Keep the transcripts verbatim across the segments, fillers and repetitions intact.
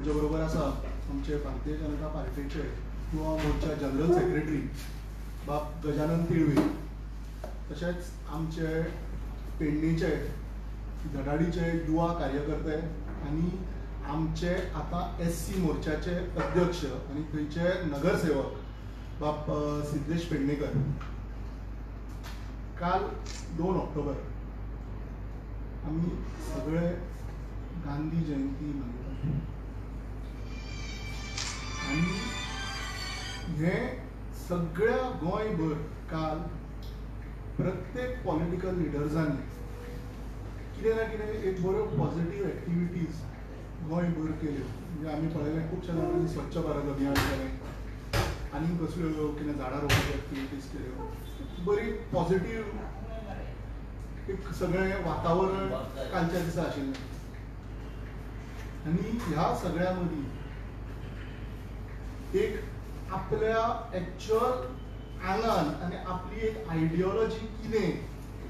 तुमच्या बरोबर आसा आमचे भारतीय जनता पार्टीचे युवा मोर्चा जनरल सेक्रेटरी बाब गजानन तिळवी, तशेंच आमचे पेडणेचे धडाडीचे युवा कार्यकर्ते आनी आमचे आता एस सी मोर्चाचे अध्यक्ष आनी थंयचे नगरसेवक बाब सिद्धेश पेडणेकर. काल दोन ऑक्टोबर आम्ही सगळे गांधी जयंती मनयतात आणि हे सगळ्या गोंयभर काल प्रत्येक पॉलिटिकल लिडर्सांनी कितें ना कितें एक बऱ्यो पॉझिटिव्ह एक्टिविटीज गोंयभर केल्यो. म्हणजे आमी पळयलें खुबशे लोकांनी स्वच्छ भारत अभियान केलें आनी कसल्यो कितें झाडां रोवपाच्यो एक्टिविटीज केल्यो. बरी पॉझिटिव्ह एक सगळें वातावरण कालच्या दिसा आशिल्लें. आनी ह्या सगळ्या मदीं एक आपल्या एक्च्युअल आंगान आनी आपली एक आयडियोलॉजी कितें,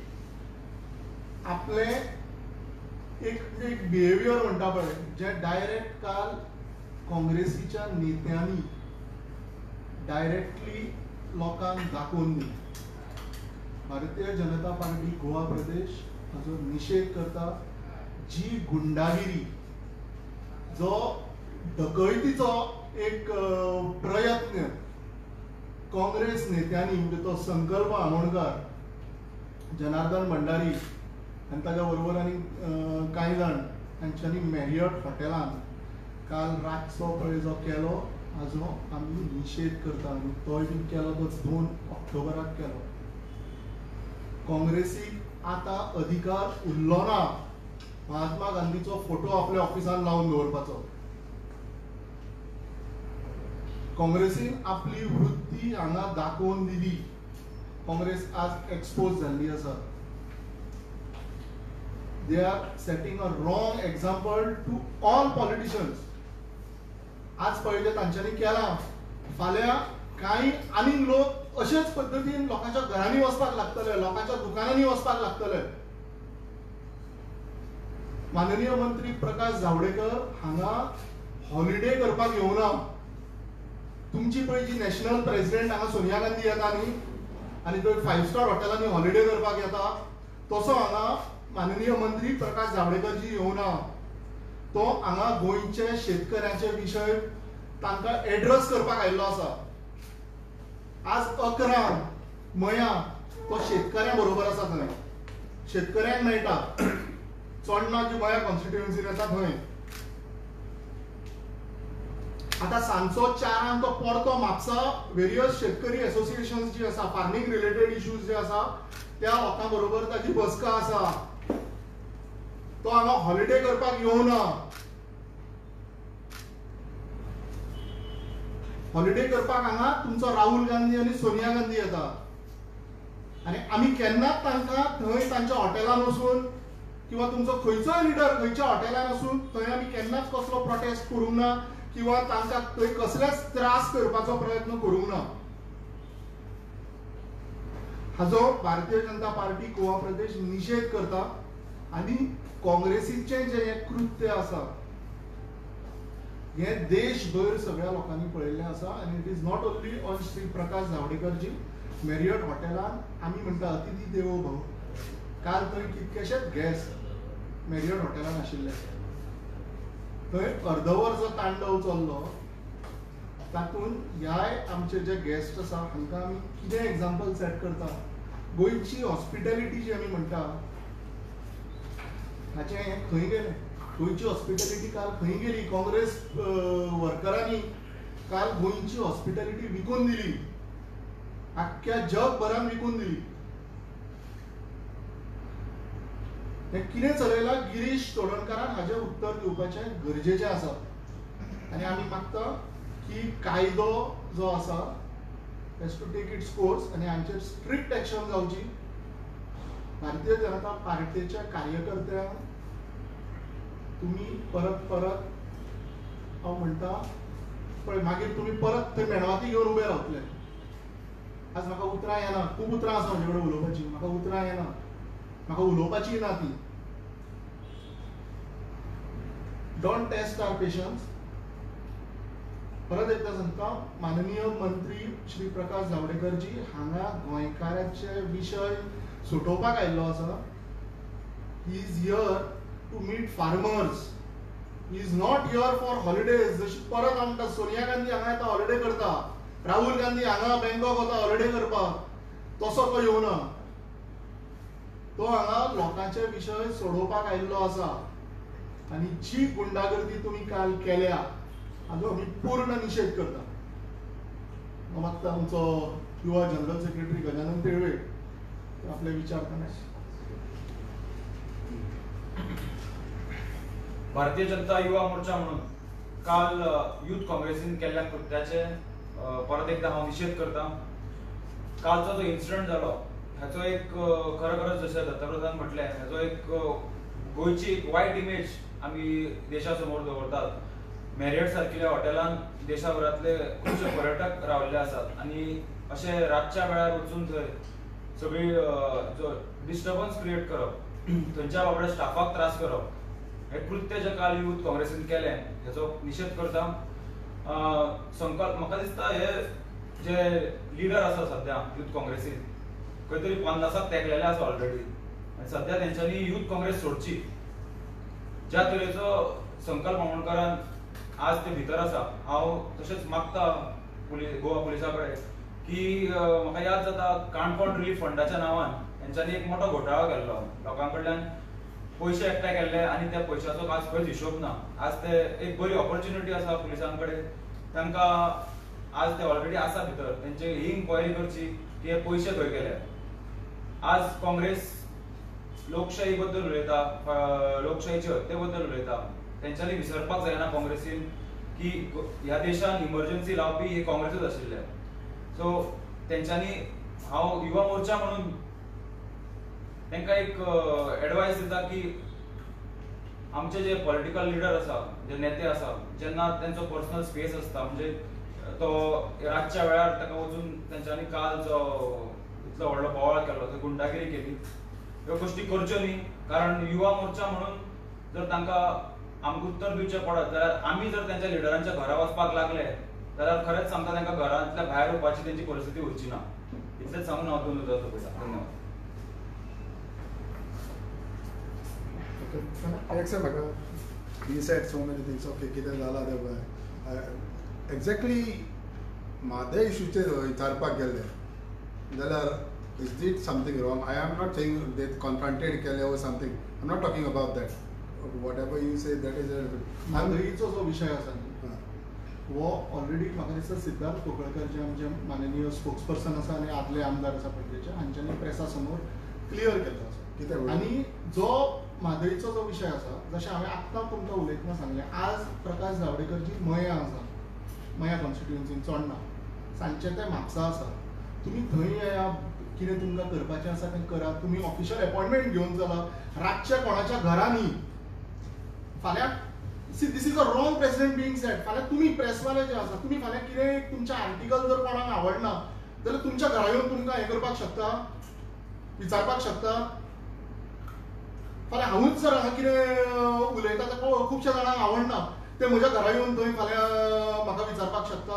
आपले एक एक बिहेवियर म्हणटा पळय जे डायरेक्ट काल काँग्रेसीच्या नेत्यांनी डायरेक्टली लोकांक दाखोवन दिलें. भारतीय जनता पार्टी गोवा प्रदेश हाचो निशेध करता. जी गुंडागिरी, जो डकैतीचो एक प्रयत्न काँग्रेस नेत्यांनी म्हणजे तो संकल्प आमोणकार, जनार्दन भंडारी आनी ताच्या बरोबर आनी कांय जाण तांच्यांनी मॅरियट हॉटेलान काल रातचो पळय जो केलो हाजो आमी निशेध करता. आनी तोय बी केलो तो दोन ऑक्टोबराक केलो. काँग्रेसीक आतां अधिकार उरलो ना महात्मा गांधीचो फोटो आपल्या ऑफिसान लावन दवरपाचो. काँग्रेसीन आपली वृत्ती हांगा दाखोवन दिली. काँग्रेस आज एक्सपोज जाल्ली आसा. They are setting a wrong example to all politicians. आज पळयलें तांच्यांनी केलां, फाल्यां कांय आनीक लोक अशेच पद्दतीन लोकांच्या घरांनी वचपाक लागतले, लोकांच्या दुकानांनी वचपाक लागतले. माननीय मंत्री प्रकाश जावडेकर हांगा हॉलिडे करपाक येवना. तुमची पळय जी नॅशनल प्रेसिडेंट हांगा सोनिया गांधी येता न्ही आनी थंय फायव्ह स्टार हॉटेलांनी हॉलिडे करपाक येता, तसो हांगा माननीय मंत्री प्रकाश जावडेकरजी येवना. तो हांगा गोंयचे शेतकऱ्यांचे विशय तांकां एड्रेस करपाक आयिल्लो आसा. आज अकरा मया तो शेतकऱ्यां बरोबर आसा. थंय शेतकऱ्यांक मेळटा. चोडणा जी गोंया कॉन्स्टिट्युएन्सीन येता थंय आतां सांजचो चारांक तो परतो म्हापसा वेरियस शेतकरी एसोसिएशन्स जी आसा, फार्मिंग रिलेटेड इश्यूज जे आसा त्या लोकां बरोबर ताची बसका आसा. तो हांगा हॉलिडे करपाक येवना. हॉलिडे करपाक हांगा तुमचो राहुल गांधी आनी सोनिया गांधी येता. आनी आमी केन्नाच तांकां थंय तांच्या हॉटेलान वचून किंवा तुमचो खंयचोय लिडर खंयच्या हॉटेलान वचून थंय आमी केन्नाच कसलो प्रोटेस्ट करूंक ना किंवा तांकां थंय कसलेच त्रास करपाचो प्रयत्न करूंक ना. हाजो भारतीय जनता पार्टी गोवा प्रदेश निशेध करता. आनी काँग्रेसीचें जें हें कृत्य आसा हें देशभर सगळ्या लोकांनी पळयल्लें आसा. आनी it is not only on Shri Prakash Javadekarji. Marriott हॉटेलान आमी म्हणटा अतिथी देवो भव. काल थंय कितकेशेच गॅस्ट मॅरियट हॉटेलान आशिल्ले. थंय अर्दवर जो तांडव चल्लो तातूंत ह्याय आमचे जे गॅस्ट आसा हांकां आमी कितें एग्जाम्पल सेट करता. गोंयची हॉस्पिटॅलिटी जी आमी म्हणटा हाचें हें खंय गेलें. गोंयची हॉस्पिटॅलिटी काल खंय गेली. काँग्रेस वर्करांनी काल गोंयची हॉस्पिटॅलिटी विकून दिली. आख्ख्या जगभरान विकून दिली. हें कितें चलयलां गिरीश चोडणकरान हाजें उत्तर दिवपाचें गरजेचें आसा. आनी आमी मागता की कायदो जो आसा has to take its course आनी हांचेर स्ट्रिक्ट एक्शन जावची. भारतीय जनता पार्टीच्या कार्यकर्त्यांक तुमी परत परत हांव म्हणटा पळय मागीर तुमी परत थंय मेणवाती घेवन उबे रावतले. आज म्हाका उतरां येना. खूब उतरां आसा म्हजे कडेन उलोवपाची. म्हाका उतरां येना. म्हाका उलोवपाची ना ती. Don't test our patience. परत एकदा सांगता, माननीय मंत्री श्री प्रकाश जावडेकर जी हांगा गोंयकारांचे विशय सुटोवपाक आयिल्लो आसा. He is here to meet farmers. He is not here for holidays. जशी परत आमकां सोनिया गांधी हांगा येता हॉलिडे करता, राहुल गांधी हांगा बँकॉक वता हॉलिडे करपाक, तसो तो येवना. तो हांगा लोकांचे विशय सोडोवपाक आयिल्लो आसा. आनी जी गुंडागर्दी तुमी काल केल्या हाजो आमी पूर्ण निशेध करता. हांव मागता आमचो युवा जनरल सेक्रेटरी गजानन तिळवे आपले विचार करण्यास. भारतीय जनता युवा मोर्चा म्हणून काल युथ काँग्रेसीन केल्ल्या कृत्याचे परत एकदा हांव निशेध करता. कालचो जो इन्सिडंट जालो हाचो एक खरोखरच जशें दत्तप्रधान म्हटलें, हाचो एक गोंयची एक वायट इमेज आमी देशा समोर दवरतात. मॅरियट सारकिल्या हॉटेलान देशाभरातले खुबशे पर्यटक रावल्ले आसात आनी अशे रातच्या वेळार वचून थंय सगळी जो डिस्टर्बन्स क्रिएट करप, थंयच्या बाबड्या स्टाफाक त्रास करप, हे कृत्य जे काल युथ काँग्रेसीन केलें हेचो निशेध करता. संकल्प म्हाका दिसता हे जे लिडर आसा सध्या युथ काँग्रेसीन खंय तरी पन्नासाक तेंकलेले आसा ऑलरेडी आनी सध्या तेंच्यांनी युथ काँग्रेस सोडची. ज्या तरेचो संकल्प आमोणकरान आज ते भितर आसा, हांव तशेंच मागता पुलीस गोवा पुलिसा कडेन की म्हाका याद जाता काणकोण रिलीफ फंडाच्या नांवान तेंच्यांनी एक मोठो घोटाळो केल्लो. लोकां कडल्यान पयशे एकठांय केल्ले आनी त्या पयशाचो आज खंयच हिशोब ना. आज ते एक बरी ऑपॉर्च्युनिटी आसा पुलिसां कडेन, तांकां आज ते ऑलरेडी आसा भितर, तेंचे ही इन्क्वायरी करची की हे पयशे खंय गेले. आज काँग्रेस लोकशाही बद्दल उलयता, लोकशाहीचे हत्ते बद्दल उलयता. तेंच्यांनी विसरपाक जायना काँग्रेसीन की ह्या देशान इमर्जन्सी लावपी हे काँग्रेसूच आशिल्ले. सो तेंच्यांनी हांव युवा मोर्चा म्हणून तांकां एक एडवायस दिता की आमचे जे पॉलिटिकल लिडर आसा, जे नेते आसा, जेन्ना तेंचो पर्सनल स्पेस आसता म्हणजे तो रातच्या वेळार ताका वचून तेंच्यांनी काल जो इतलो व्हडलो बोवाळ केलो, गुंडागिरी केली, ह्यो गोश्टी करच्यो न्ही. कारण युवा मोर्चा म्हणून जर तांकां आमकां उत्तर दिवचें पडत जाल्यार आमी जर तेंच्या लिडरांच्या घरा वचपाक लागले जाल्यार खरेंच सांगता तांकां घरांतल्या भायर येवपाची तेंची परिस्थिती उरची ना. इतलेंच सांगून हांव दोन उतर पळयता. धन्यवाद. Alexa, he said so many things. Okay, कितें जाला तें एक्झॅक्टली म्हादे इशूचेर विचारपाक गेले जाल्यार is did something wrong. I am not saying they confronted केले or something. I'm not talking about that. Whatever you say, that is a म्हादईचो जो विशय आसा वो ऑलरेडी म्हाका दिसता सिद्धार्थ कोकळकर जे आमचे माननीय स्पोक्सपर्सन आसा आनी आदले आमदार आसा पणजेचे हांच्यांनी प्रेसा समोर क्लियर केल्लो आसा. कितें आनी जो म्हादईचो जो विशय आसा, जशें हांवें आत्तां तुमकां उलयतना सांगलें, आज प्रकाश जावडेकर जी मया आसा, मया कॉन्स्टिट्युएन्सीन चोडणा, सांजचे ते म्हापसा आसा. तुमी थंय येया, कितें तुमकां करपाचें आसा तें करात. तुमी ऑफिशियल अपॉयंटमेंट घेवन चला, रातच्या कोणाच्या घरांनी. फाल्यां see this is a wrong president being set. फाल्यां तुमी प्रेसवाले जे आसा, तुमी फाल्यां कितें तुमच्या आर्टिकल जर कोणाक आवडना जाल्यार तुमच्या घरा येवन तुमकां हें करपाक शकता, विचारपाक शकता. फाल्यां हांवूच जर हांगा कितें उलयता तें खुबश्या जाणांक आवडना, ते म्हज्या घरा येवन थंय फाल्यां म्हाका विचारपाक शकता.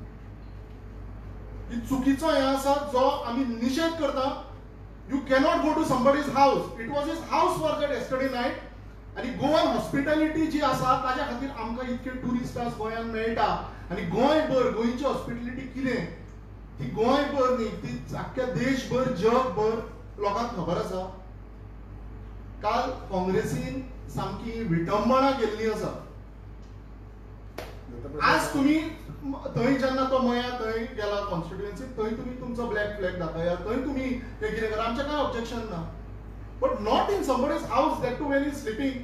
ही चुकीचो हें आसा जो आमी निशेध करता. You cannot go to somebody's house. It was his house for that yesterday night. आनी गोवन हॉस्पिटॅलिटी जी आसा ताच्या खातीर आमकां इतके ट्युरिस्टास गोंयांत मेळटा आनी गोंयभर गोंयची हॉस्पिटॅलिटी कितें ती गोंयभर न्ही, ती आख्ख्या देशभर जगभर लोकांक खबर आसा. काल काँग्रेसीन सामकी विटंबना केल्ली आसा. आज तुम्ही थंय जेन्ना तो मया थंय गेला कॉन्स्टिट्युएन्सीन, थंय तुम्ही तुमचो ब्लॅक फ्लॅग दाखया, थंय तुम्ही हे कितें करा, आमचें कांय ऑब्जेक्शन ना. But not in somebody's house, that too when is sleeping.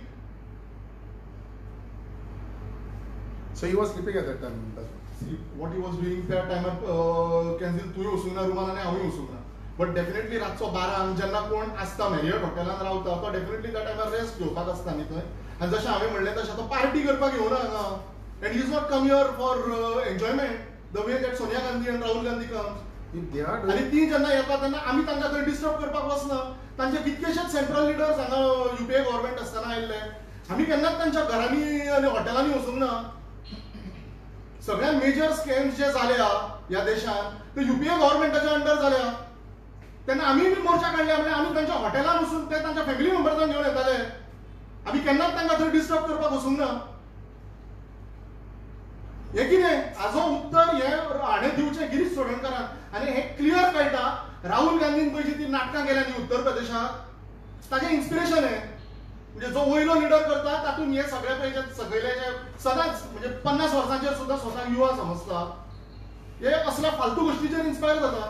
So he was sleeping at that time. See, what he was doing त्या टायमार कॅन्सिल तुवें वचूंक ना रुमान आनी हांवूय वचूंक ना. बट डेफिनेटली रातचो बारांक जेन्ना कोण आसता मॅरियट हॉटेलांत रावता तो डेफिनेटली त्या टायमार रेस्ट घेवपाक आसता न्ही थंय. आनी जशें हांवें म्हणलें तशें तो पार्टी करपाक येवना हांगा. And he is not come here for enjoyment the way that Sonia Gandhi and Rahul Gandhi comes. आनी ती जेन्ना येता तेन्ना आमी तांकां थंय डिस्टर्ब करपाक वचना. तांचे कितकेशेच सेंट्रल लिडर्स हांगा युपीए गव्हर्मेंट आसतना आयिल्ले. आमी केन्नाच तांच्या घरांनी आनी हॉटेलांनी वचूंक ना. सगळ्या मेजर स्कॅम्स जे झाल्या या देशात ते युपीए गव्हर्नमेंटाच्या अंडर झाल्या. तेन्ना आम्ही बी मोर्चा काढले म्हणजे आम्ही त्यांच्या हॉटेलात वचून ते तांच्या फॅमिली मेंबर्सांक घेवन येताले. आम्ही केन्नाच तांकां थंय डिस्टर्ब करपाक वचूंक ना. हे कितें हाजो उत्तर हे हाणें दिवचें गिरीश चोडणकरान. आनी हे क्लियर कळटा राहुल गांधीन पयलीं ती नाटकां केल्या न्ही उत्तर प्रदेशात ताचें इन्स्पिरेशन हें. म्हणजे जो वयलो लिडर करता तातूंत हे सगळे पयले सकयले जे सदांच म्हणजे पन्नास वर्सांचेर सुद्दां स्वताक युवा समजता हे असल्या फालतू गोष्टीचेर इन्स्पायर जाता.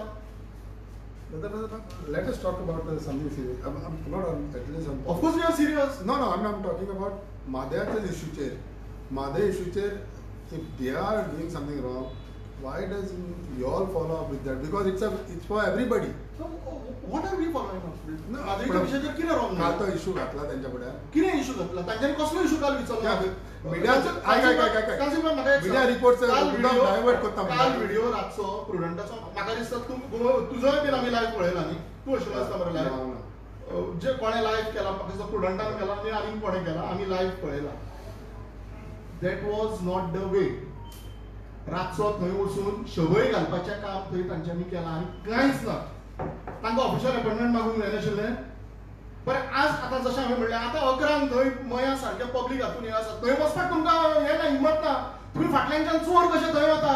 Let us talk about uh, something serious. I'm, I'm not on, at least on. Of course we are serious. No, no, I'm, I'm talking about Madhya's issue chair. Madhya issue chair, if they are doing something wrong, why does you all follow up with that? Because it's a, it's for everybody. So, what are we following up with? No, माधवीच्या विशयाचेर कितें wrong काल तो issue घातला त्यांच्या फुड्यान. कितें issue घातला तांच्यांनी कसलो इशू काल विचारलो? मिडियाचो काय काय काय काय काय मिडिया रिपोर्ट्स डायवर्ट करता. काल व्हिडिओ रातचो प्रुडंटाचो म्हाका दिसता तूं तुजोय बीन आमी लायव्ह पळयला न्ही. तूं अशिल्लो आसता मरे लायव्ह. जे कोणें लायव्ह केला म्हाका दिसता प्रुडंटान केला आनी आनीक कोणें केला आमी लायव्ह पळयला. That was not the way. रातचो थंय वचून शबय घालपाचें काम थंय तांच्यांनी केलां आनी कांयच ना. तांकां ऑफिशियल अपॉइंटमेंट मागूंक जाय नाशिल्लें. बरें आज आतां जशें हांवें म्हणलें आतां अकरांक थंय मया सारकें पब्लीक हातून हें आसा थंय वचपाक तुमकां हें ना हिम्मत ना. तुमी फाटल्यानच्यान चोर कशें थंय वता.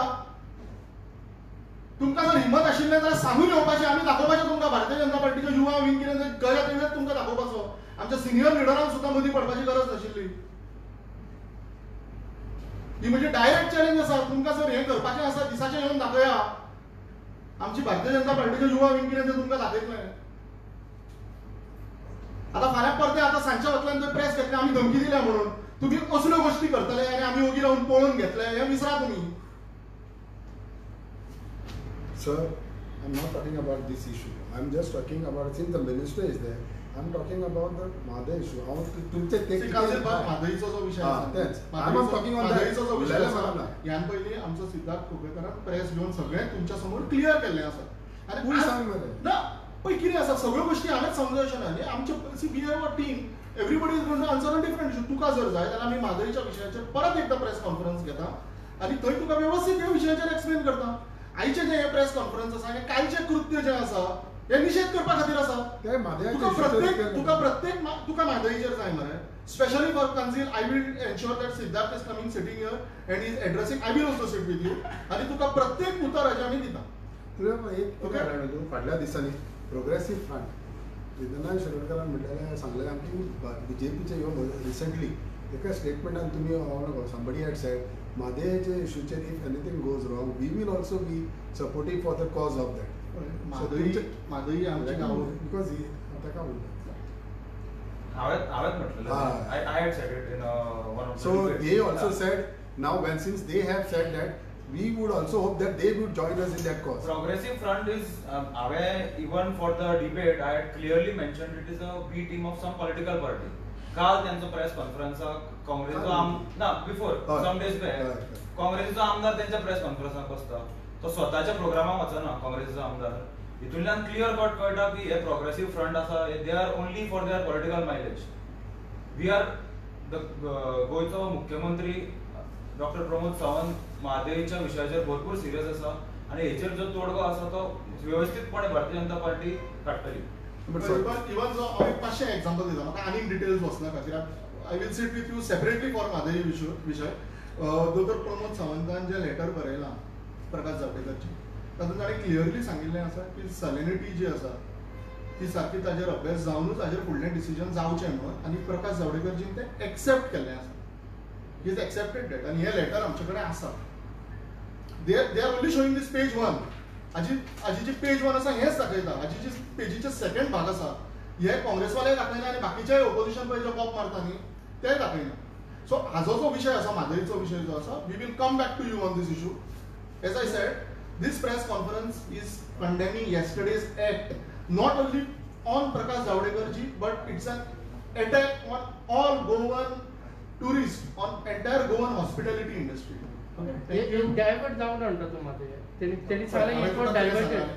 तुमकां जर हिम्मत आशिल्लें जाल्यार सांगून येवपाचें आमी दाखोवपाचें तुमकां भारतीय जनता पार्टीचो युवा बीन कितें गळ्या तेवळेच तुमकां दाखोवपाचो. आमच्या सिनियर लिडरांक सुद्दां मदीं पडपाची गरज नाशिल्ली. ही म्हणजे डायरेक्ट चॅलेंज आसा. तुमकां जर हें करपाचें आसा दिसाचें येवन दाखया. आमची भारतीय जनता पार्टीचो युवा बीन कितें तें तुमकां दाखयतलें. आता फाल्यां परते आता सांजच्या वतल्यान जर प्रेस घेतले आमी धमकी दिल्या म्हणून तुम्ही असल्यो गोष्टी करतले आनी आमी ओगी रावन पळोवन घेतले हें विसरा तुमी. Sir, I'm not talking about this issue. I'm just talking about since the minister is there. I'm talking about the Madhya issue. हांव तुमचे technical माधवीचो जो विशय आसा तेच I'm talking on माधवीचो जो विशय आसा that. ह्यान पयलीं आमचो सिद्धार्थ कुंकळकरान प्रेस घेवन सगळें तुमच्या समोर क्लियर केल्लें आसा. आनी पूण सांग मरे ना पळय कितें आसा सगळ्यो गोष्टी हांवेंच समजोवच्यो ना न्ही. आमचे see we have a team. Everybody is going to answer on different issue. तुका जर जाय जाल्यार आमी माधवीच्या विशयाचेर परत एकदा प्रेस कॉन्फरन्स घेता आनी थंय तुका वेवस्थीत ह्या विशयाचेर एक्सप्लेन करता. आयचे जे हे प्रेस कॉन्फरन्स आसा आनी कालचे कृत्य जे आसा हे निषेध करपा खातीर आसा. ते माधव्याचे तुका प्रत्येक तुका प्रत्येक तुका माधवीचेर जाय मरे. Specially for council I will ensure that Siddharth is coming sitting here and is addressing I will also sit with you आनी तुका प्रत्येक उतर आमी दिता. तुवें एक तुका फाटल्या दिसांनी प्रोग्रेसीव फ्रंट विद्यनाथ शिरोडकरान म्हटलेलें सांगलें आमची बीजेपीचे ह्यो रिसंटली एका स्टेटमेंटान तुमी समबडी हॅड सेड माधेचे इशूचेर if anything goes wrong we will also be supportive for the cause of that. Madhavi Madhavi आमची गांव बिकॉज ही ताका म्हणटा हांवें हांवेंच म्हटलेलें I I had said it in one of the so they also said now when since they have said that we would also hope that they would join us in that cause. Progressive Front is, um, even for the debate, I had clearly mentioned it is a B team of some political party. काल त्यांचा press conference काँग्रेसचो आम ना before some days back काँग्रेसचो आमदार त्यांच्या press कॉन्फरन्साक बसता. तो स्वताच्या प्रोग्रामाक वचना काँग्रेसचो आमदार. हितूंतल्यान क्लियर कट कळटा की हे प्रोग्रेसिव्ह फ्रंट आसा they are only for their political mileage. We are the गोयचो मुख्यमंत्री डॉक्टर प्रमोद सावंत म्हादयच्या विशयाचेर भरपूर सिरियस आसा आनी हेचेर जो तोडगो आसा तो व्यवस्थितपणे भारतीय जनता पार्टी काडटली. इवन जो हांव एक पांचशें एग्जांपल दिता म्हाका आनीक डिटेल्स वचना खातीर I will sit with you separately for Mhadei विशय. दोतोर प्रमोद सावंतान जें लेटर बरयलां प्रकाश जावडेकरची तातूंत ताणें क्लियरली सांगिल्लें आसा की सॅलिनिटी जी आसा ती सारकी ताजेर अभ्यास जावनूच ताजेर फुडलें डिसिजन जावचें म्हणून आनी प्रकाश जावडेकरजीन तें एक्सेप्ट केल्लें आसा. He has accepted that and हे लेटर आमचे कडेन आसा. They are they are only showing this page one. हाजी हाजी जी पेज वन आसा हेच दाखयता. हाजी जी पेजीचे सेकंड भाग आसा हे काँग्रेसवाले दाखयना आनी बाकीचे ऑपोजिशन पळय जे पॉप मारता न्ही ते दाखयना. सो हाजो जो विशय आसा म्हादयचो विशय जो आसा we will come back to you on this issue. As I said this press conference is condemning yesterday's act not only on Prakash Javadekar ji but it's an attack on all Goan tourists on entire Goan hospitality industry. ये divert जाऊन म्हणतो तो मध्ये त्यांनी त्यांनी सांगला एक diverted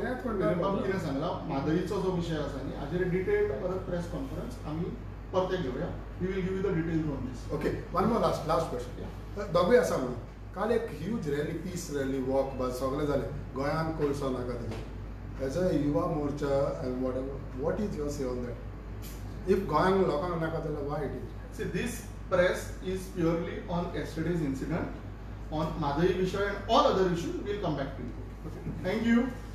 कितें सांगला म्हादयीचो जो विशय आसा न्ही हाजेर डिटेल्ड परत प्रेस कॉन्फरन्स आमी परते घेवया. We will give you the details on this. Okay one more last last question दोगूय आसा म्हणून काल एक huge rally peace rally walk बस सगळें जालें गोंयान कोळसो नाका थंय as a Yuva Morcha and what ever what is your say on that if गोंयांक लोकांक नाका जाल्यार why it is See, this press is purely on yesterday's incident. On Madhavi Vishwa and all other issues, we'll come back to you. Okay. Thank you.